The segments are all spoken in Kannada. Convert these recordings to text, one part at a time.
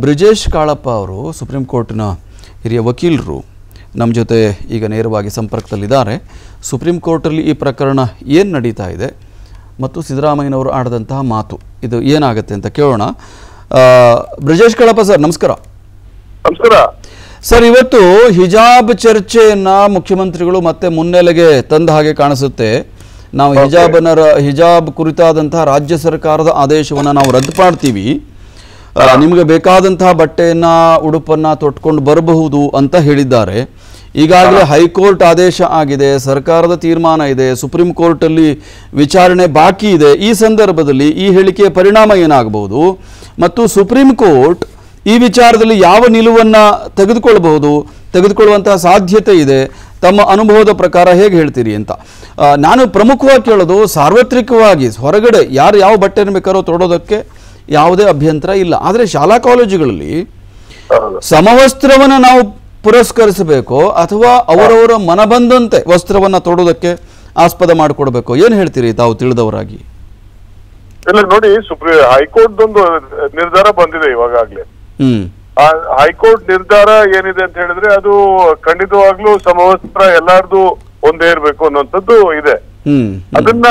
ಬ್ರಿಜೇಶ್ ಕಾಳಪ್ಪ ಅವರು ಸುಪ್ರೀಂ ಕೋರ್ಟ್ನ ಹಿರಿಯ ವಕೀಲರು ನಮ್ಮ ಜೊತೆ ಈಗ ನೇರವಾಗಿ ಸಂಪರ್ಕದಲ್ಲಿದ್ದಾರೆ. ಸುಪ್ರೀಂ ಕೋರ್ಟಲ್ಲಿ ಈ ಪ್ರಕರಣ ಏನು ನಡೀತಾ ಇದೆ ಮತ್ತು ಸಿದ್ದರಾಮಯ್ಯನವರು ಆಡಿದಂತಹ ಮಾತು ಇದು ಏನಾಗುತ್ತೆ ಅಂತ ಕೇಳೋಣ. ಬ್ರಿಜೇಶ್ ಕಾಳಪ್ಪ ಸರ್, ನಮಸ್ಕಾರ. ನಮಸ್ಕಾರ ಸರ್, ಇವತ್ತು ಹಿಜಾಬ್ ಚರ್ಚೆಯನ್ನು ಮುಖ್ಯಮಂತ್ರಿಗಳು ಮತ್ತೆ ಮುನ್ನೆಲೆಗೆ ತಂದ ಹಾಗೆ ಕಾಣಿಸುತ್ತೆ. ನಾವು ಹಿಜಾಬ್ ಕುರಿತಾದಂತಹ ರಾಜ್ಯ ಸರ್ಕಾರದ ಆದೇಶವನ್ನು ನಾವು ರದ್ದು ಮಾಡ್ತೀವಿ, ನಿಮಗೆ ಬೇಕಾದಂತಹ ಬಟ್ಟೆಯನ್ನ ಉಡುಪನ್ನ ತೊಟ್ಕೊಂಡು ಬರಬಹುದು ಅಂತ ಹೇಳಿದ್ದಾರೆ. ಈಗಾಗಲೇ ಹೈಕೋರ್ಟ್ ಆದೇಶ ಆಗಿದೆ, ಸರ್ಕಾರದ ತೀರ್ಮಾನ ಇದೆ, ಸುಪ್ರೀಂ ಕೋರ್ಟಲ್ಲಿ ವಿಚಾರಣೆ ಬಾಕಿ ಇದೆ. ಈ ಸಂದರ್ಭದಲ್ಲಿ ಈ ಹೇಳಿಕೆಯ ಪರಿಣಾಮ ಏನಾಗಬಹುದು ಮತ್ತು ಸುಪ್ರೀಂ ಕೋರ್ಟ್ ಈ ವಿಚಾರದಲ್ಲಿ ಯಾವ ನಿಲುವನ್ನು ತೆಗೆದುಕೊಳ್ಳುವಂತಹ ಸಾಧ್ಯತೆ ಇದೆ, ತಮ್ಮ ಅನುಭವದ ಪ್ರಕಾರ ಹೇಗೆ ಹೇಳ್ತೀರಿ ಅಂತ ನಾನು ಪ್ರಮುಖವಾಗಿ ಕೇಳೋದು. ಸಾರ್ವತ್ರಿಕವಾಗಿ ಹೊರಗಡೆ ಯಾರು ಯಾವ ಬಟ್ಟೆಯನ್ನು ಬೇಕಾರೋ ತೊಡೋದಕ್ಕೆ ಯಾವುದೇ ಅಭ್ಯಂತರ ಇಲ್ಲ, ಆದರೆ ಶಾಲಾ ಕಾಲೇಜುಗಳಲ್ಲಿ ಸಮವಸ್ತ್ರವನ್ನು ನಾವು ಪುರಸ್ಕರಿಸಬೇಕು ಅಥವಾ ಅವರವರ ಮನಬಂದಂತೆ ವಸ್ತ್ರವನ್ನು ತೊಡೋದಕ್ಕೆ ಆಸ್ಪದ ಮಾಡಿಕೊಡ್ಬೇಕು? ಏನು ಹೇಳ್ತೀರಿ ತಾವು ತಿಳಿದವರಾಗಿ? ಇಲ್ಲ ನೋಡಿ, ಹೈಕೋರ್ಟ್ ಒಂದು ನಿರ್ಧಾರ ಬಂದಿದೆ ಇವಾಗಲೇ. ಹೈಕೋರ್ಟ್ ನಿರ್ಧಾರ ಏನಿದೆ ಅಂತ ಹೇಳಿದ್ರೆ ಅದು ಖಂಡಿತವಾಗ್ಲೂ ಸಮವಸ್ತ್ರ ಎಲ್ಲಾರ್ದು ಒಂದೇ ಇರ್ಬೇಕು ಅನ್ನುವಂಥದ್ದು ಇದೆ. ಅದನ್ನ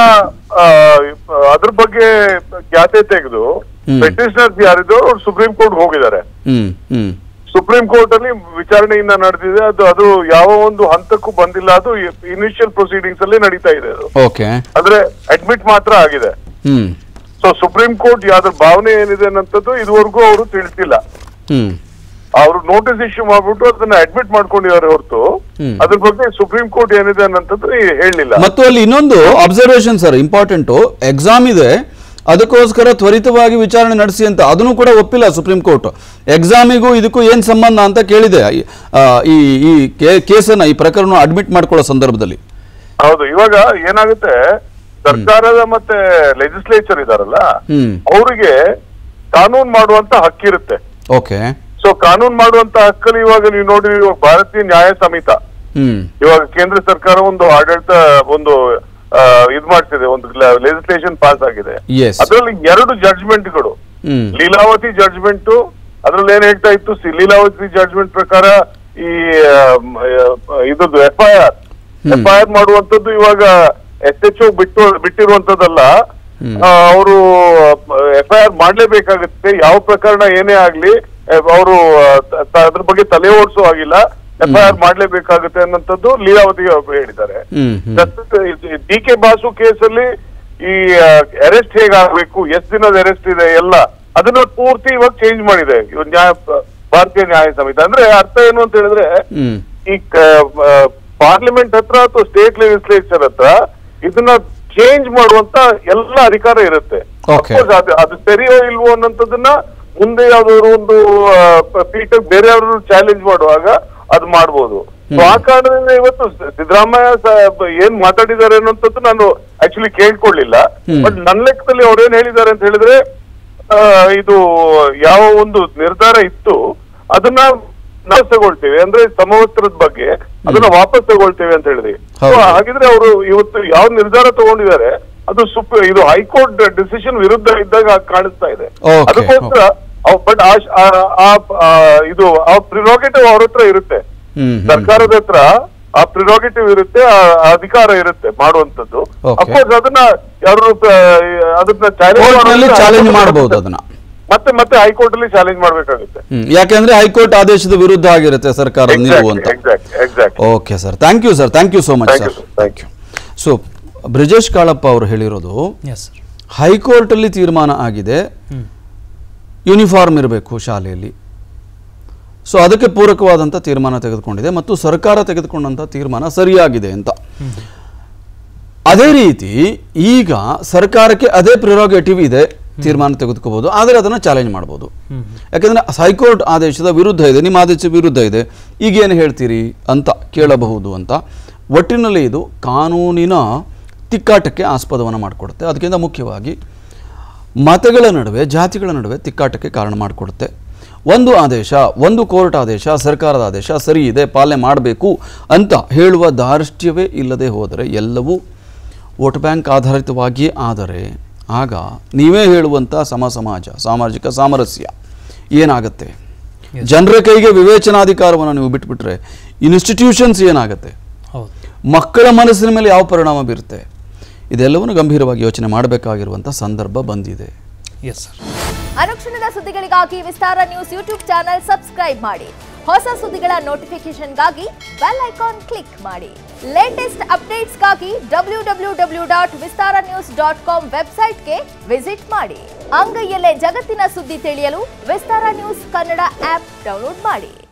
ಅದ್ರ ಬಗ್ಗೆ ಖ್ಯಾತೆ ತೆಗೆದು ಪೆಟಿಷನರ್ಸ್ ಯಾರಿದ್ರು ಅವ್ರು ಸುಪ್ರೀಂ ಕೋರ್ಟ್ ಹೋಗಿದ್ದಾರೆ. ಸುಪ್ರೀಂ ಕೋರ್ಟ್ ಅಲ್ಲಿ ವಿಚಾರಣೆಯಿಂದ ನಡೆದಿದೆ. ಅದು ಯಾವ ಒಂದು ಹಂತಕ್ಕೂ ಬಂದಿಲ್ಲ, ಅದು ಇನಿಷಿಯಲ್ ಪ್ರೊಸೀಡಿಂಗ್ಸ್ ಅಲ್ಲಿ ನಡೀತಾ ಇದೆ. ಅದು ಅಂದ್ರೆ ಅಡ್ಮಿಟ್ ಮಾತ್ರ ಆಗಿದೆ. ಸೊ ಸುಪ್ರೀಂ ಕೋರ್ಟ್ ಯಾವ್ದ್ರ ಭಾವನೆ ಏನಿದೆ ಅನ್ನೋಂಥದ್ದು ಇದುವರೆಗೂ ಅವರು ತಿಳಿಸಿಲ್ಲ. ಅವರು ನೋಟಿಸ್ ಇಶ್ಯೂ ಮಾಡ್ಬಿಟ್ಟು ಅದನ್ನ ಅಡ್ಮಿಟ್ ಮಾಡ್ಕೊಂಡಿದ್ದಾರೆ ಹೊರತು ಅದ್ರ ಬಗ್ಗೆ ಸುಪ್ರೀಂ ಕೋರ್ಟ್ ಏನಿದೆ ಅನ್ನೋಂಥದ್ದು ಹೇಳಲಿಲ್ಲ. ಮತ್ತು ಅಲ್ಲಿ ಇನ್ನೊಂದು ಅಬ್ಸರ್ವೇಷನ್ ಸರ್, ಇಂಪಾರ್ಟೆಂಟು, ಎಕ್ಸಾಮ್ ಇದೆ, ಅದಕ್ಕೋಸ್ಕರ ತ್ವರಿತವಾಗಿ ವಿಚಾರಣೆ ನಡೆಸಿ ಅಂತ ಅದನ್ನು ಕೂಡ ಒಪ್ಪಿಲ್ಲ ಸುಪ್ರೀಂ ಕೋರ್ಟ್. ಎಕ್ಸಾಮಿಗೂ ಇದಕ್ಕೂ ಏನ್ ಸಂಬಂಧ ಅಂತ ಕೇಳಿದೆ ಈ ಕೇಸನ್ನ, ಈ ಪ್ರಕರಣ ಅಡ್ಮಿಟ್ ಮಾಡ್ಕೊಳ್ಳೋ ಸಂದರ್ಭದಲ್ಲಿ. ಹೌದು, ಇವಾಗ ಏನಾಗುತ್ತೆ, ಸರ್ಕಾರದ ಮತ್ತೆ ಲೆಜಿಸ್ಲೇಚರ್ ಇದಾರಲ್ಲ ಅವರಿಗೆ ಕಾನೂನು ಮಾಡುವಂತ ಹಕ್ಕಿರುತ್ತೆ. ಓಕೆ. ಸೊ ಕಾನೂನು ಮಾಡುವಂತ ಹಕ್ಕಲ್ಲಿ ಇವಾಗ ನೀವು ನೋಡಿ, ಭಾರತೀಯ ನ್ಯಾಯ ಸಂಹಿತ ಇವಾಗ ಕೇಂದ್ರ ಸರ್ಕಾರ ಒಂದು ಆಡಳಿತ ಒಂದು ಇದ್ ಮಾಡ್ತಿದೆ, ಒಂದು ಲೆಜಿಸ್ಲೇಷನ್ ಪಾಸ್ ಆಗಿದೆ. ಅದರಲ್ಲಿ 2 ಜಡ್ಜ್ಮೆಂಟ್ಗಳು, ಲೀಲಾವತಿ ಜಡ್ಜ್ಮೆಂಟ್, ಅದ್ರಲ್ಲಿ ಏನ್ ಹೇಳ್ತಾ ಇತ್ತು, ಲೀಲಾವತಿ ಜಡ್ಜ್ಮೆಂಟ್ ಪ್ರಕಾರ ಈ ಇದ್ರದ್ದು ಎಫ್ಐಆರ್ ಮಾಡುವಂತದ್ದು ಇವಾಗ SHO ಬಿಟ್ಟಿರುವಂತದ್ದಲ್ಲ, ಅವರು ಎಫ್ಐಆರ್ ಮಾಡ್ಲೇಬೇಕಾಗುತ್ತೆ. ಯಾವ ಪ್ರಕರಣ ಏನೇ ಆಗ್ಲಿ ಅವರು ಅದ್ರ ಬಗ್ಗೆ ತಲೆ ಓಡಿಸೋ ಆಗಿಲ್ಲ, ಎಫ್ಐಆರ್ ಮಾಡ್ಲೇಬೇಕಾಗುತ್ತೆ ಅನ್ನೋಂಥದ್ದು ಲೀಲಾವತಿ ಹೇಳಿದ್ದಾರೆ. DK ಬಾಸು ಕೇಸಲ್ಲಿ ಈ ಅರೆಸ್ಟ್ ಹೇಗಾಗಬೇಕು, ಎಷ್ಟು ದಿನದ ಅರೆಸ್ಟ್ ಇದೆ ಎಲ್ಲ ಅದನ್ನ ಪೂರ್ತಿ ಇವಾಗ ಚೇಂಜ್ ಮಾಡಿದೆ ಭಾರತೀಯ ನ್ಯಾಯ ಸಂಹಿತ. ಅಂದ್ರೆ ಅರ್ಥ ಏನು ಅಂತ ಹೇಳಿದ್ರೆ, ಈ ಪಾರ್ಲಿಮೆಂಟ್ ಹತ್ರ ಅಥವಾ ಸ್ಟೇಟ್ ಲೆಜಿಸ್ಲೇಚರ್ ಹತ್ರ ಇದನ್ನ ಚೇಂಜ್ ಮಾಡುವಂತ ಎಲ್ಲ ಅಧಿಕಾರ ಇರುತ್ತೆ. ಅದು ಸರಿಯೋ ಇಲ್ವೋ ಅನ್ನೋಂಥದ್ದನ್ನ ಮುಂದೆ ಯಾವ್ದಾದ್ರು ಒಂದು ಪೀಠ ಬೇರೆ ಯಾವ್ದಾದ್ರು ಚಾಲೆಂಜ್ ಮಾಡುವಾಗ ಅದು ಮಾಡ್ಬೋದು. ಆ ಕಾರಣದಿಂದ ಇವತ್ತು ಸಿದ್ದರಾಮಯ್ಯ ಏನ್ ಮಾತಾಡಿದ್ದಾರೆ ಅನ್ನೋಂಥದ್ದು ನಾನು ಆಕ್ಚುಲಿ ಕೇಳ್ಕೊಳ್ಳಿಲ್ಲ. ಬಟ್ ನನ್ನ ಲೆಕ್ಕದಲ್ಲಿ ಅವ್ರೇನ್ ಹೇಳಿದ್ದಾರೆ ಅಂತ ಹೇಳಿದ್ರೆ, ಇದು ಯಾವ ಒಂದು ನಿರ್ಧಾರ ಇತ್ತು ಅದನ್ನ ನಾವು ತಗೊಳ್ತೇವೆ, ಅಂದ್ರೆ ಸಮವಸ್ತ್ರದ ಬಗ್ಗೆ ಅದನ್ನ ವಾಪಸ್ ತಗೊಳ್ತೇವೆ ಅಂತ ಹೇಳಿದ್ವಿ. ಹಾಗಿದ್ರೆ ಅವರು ಇವತ್ತು ಯಾವ ನಿರ್ಧಾರ ತಗೊಂಡಿದ್ದಾರೆ ಅದು ಇದು ಹೈಕೋರ್ಟ್ ಡಿಸಿಷನ್ ವಿರುದ್ಧ ಇದ್ದಾಗ ಕಾಣಿಸ್ತಾ ಇದೆ. ಅದಕ್ಕೋಸ್ಕರ ಬಟ್ ಇದು ಆ ಪ್ರಿರೋಗೇಟಿವ್ ಅವ್ರ ಹತ್ರ ಇರುತ್ತೆ, ಸರ್ಕಾರದ ಹತ್ರ ಆ ಪ್ರಿರೋಗೇಟಿವ್ ಇರುತ್ತೆ, ಆ ಅಧಿಕಾರ ಇರುತ್ತೆ ಮಾಡುವಂತದ್ದು. ಅಫ್ಕೋರ್ಸ್ ಅದನ್ನ ಯಾರು ಅದನ್ನ ಚಾಲೆಂಜ್ ಮಾಡಬಹುದು, ಅದನ್ನ ಮತ್ತೆ ಹೈಕೋರ್ಟ್ ಅಲ್ಲಿ ಚಾಲೆಂಜ್ ಮಾಡ್ಬೇಕಾಗುತ್ತೆ. ಯಾಕೆಂದ್ರೆ ಹೈಕೋರ್ಟ್ ಆದೇಶದ ವಿರುದ್ಧ ಆಗಿರುತ್ತೆ ಸರ್ಕಾರ ನಿಲುವು ಅಂತ. Okay sir, thank you sir, thank you so much sir, thank you. So Brijesh Kalappa ಅವರು ಹೇಳಿರೋದು, ಹೈಕೋರ್ಟ್ ಅಲ್ಲಿ ತೀರ್ಮಾನ ಆಗಿದೆ, ಯೂನಿಫಾರ್ಮ್ ಇರಬೇಕು ಶಾಲೆಯಲ್ಲಿ. ಸೊ ಅದಕ್ಕೆ ಪೂರಕವಾದಂಥ ತೀರ್ಮಾನ ತೆಗೆದುಕೊಂಡಿದೆ ಮತ್ತು ಸರ್ಕಾರ ತೆಗೆದುಕೊಂಡಂಥ ತೀರ್ಮಾನ ಸರಿಯಾಗಿದೆ ಅಂತ. ಅದೇ ರೀತಿ ಈಗ ಸರ್ಕಾರಕ್ಕೆ ಅದೇ ಪ್ರಿರೋಗೇಟಿವ್ ಇದೆ, ತೀರ್ಮಾನ ತೆಗೆದುಕೋಬಹುದು, ಆದರೆ ಅದನ್ನು ಚಾಲೆಂಜ್ ಮಾಡ್ಬೋದು. ಯಾಕೆಂದ್ರೆ ಹೈಕೋರ್ಟ್ ಆದೇಶದ ವಿರುದ್ಧ ಇದೆ, ನಿಮ್ಮ ಆದೇಶದ ವಿರುದ್ಧ ಇದೆ, ಈಗೇನು ಹೇಳ್ತೀರಿ ಅಂತ ಕೇಳಬಹುದು ಅಂತ. ಒಟ್ಟಿನಲ್ಲಿ ಇದು ಕಾನೂನಿನ ತಿಕ್ಕಾಟಕ್ಕೆ ಆಸ್ಪದವನ್ನು ಮಾಡಿಕೊಡುತ್ತೆ. ಅದಕ್ಕಿಂತ ಮುಖ್ಯವಾಗಿ ಮತಗಳ ನಡುವೆ, ಜಾತಿಗಳ ನಡುವೆ ತಿಕ್ಕಾಟಕ್ಕೆ ಕಾರಣ ಮಾಡಿಕೊಡುತ್ತೆ. ಒಂದು ಆದೇಶ, ಒಂದು ಕೋರ್ಟ್ ಆದೇಶ, ಸರ್ಕಾರದ ಆದೇಶ ಸರಿ ಇದೆ, ಪಾಲನೆ ಮಾಡಬೇಕು ಅಂತ ಹೇಳುವ ಧಾರ್ಷ್ಟ್ಯವೇ ಇಲ್ಲದೆ ಹೋದರೆ, ಎಲ್ಲವೂ ವೋಟ್ ಬ್ಯಾಂಕ್ ಆಧಾರಿತವಾಗಿ ಆದರೆ ಆಗ ನೀವೇ ಹೇಳುವಂಥ ಸಮಾಜ, ಸಾಮಾಜಿಕ ಸಾಮರಸ್ಯ ಏನಾಗುತ್ತೆ? ಜನರ ಕೈಗೆ ವಿವೇಚನಾಧಿಕಾರವನ್ನು ನೀವು ಬಿಟ್ಬಿಟ್ರೆ ಇನ್ಸ್ಟಿಟ್ಯೂಷನ್ಸ್ ಏನಾಗುತ್ತೆ? ಮಕ್ಕಳ ಮನಸ್ಸಿನ ಮೇಲೆ ಯಾವ ಪರಿಣಾಮ ಬೀರುತ್ತೆ? ಇದೆಲ್ಲವನ್ನು ಗಂಭೀರವಾಗಿ ಯೋಚನೆ ಮಾಡಬೇಕಾಗಿರುವಂಥ ಸಂದರ್ಭ ಬಂದಿದೆ. ಅನುಕ್ಷಣದ ಸುದ್ದಿಗಳಿಗಾಗಿ Vistara news YouTube channel subscribe ಮಾಡಿ. ಹೊಸ ಸುದ್ದಿಗಳ ನೋಟಿಫಿಕೇಶನ್ಗಾಗಿ ಬೆಲ್ ಐಕಾನ್ ಕ್ಲಿಕ್ ಮಾಡಿ. ಲೇಟೆಸ್ಟ್ ಅಪ್ಡೇಟ್ಸ್ಗಾಗಿ www.vistaranews.com ವೆಬ್ಸೈಟ್ಗೆ ವಿಸಿಟ್ ಮಾಡಿ. ಅಂಗೈಯಲ್ಲೇ ಜಗತ್ತಿನ ಸುದ್ದಿ ತಿಳಿಯಲು Vistara news Kannada app download ಮಾಡಿ.